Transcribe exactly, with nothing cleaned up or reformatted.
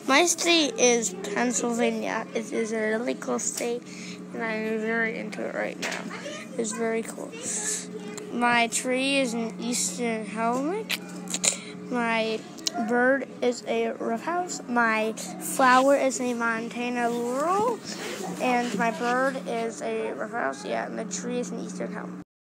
My state is Pennsylvania. It is a really cool state, and I'm very into it right now. It's very cool. My tree is an eastern helmet. My bird is a roughhouse. My flower is a Montana laurel. And my bird is a roughhouse, yeah, and the tree is an eastern helmet.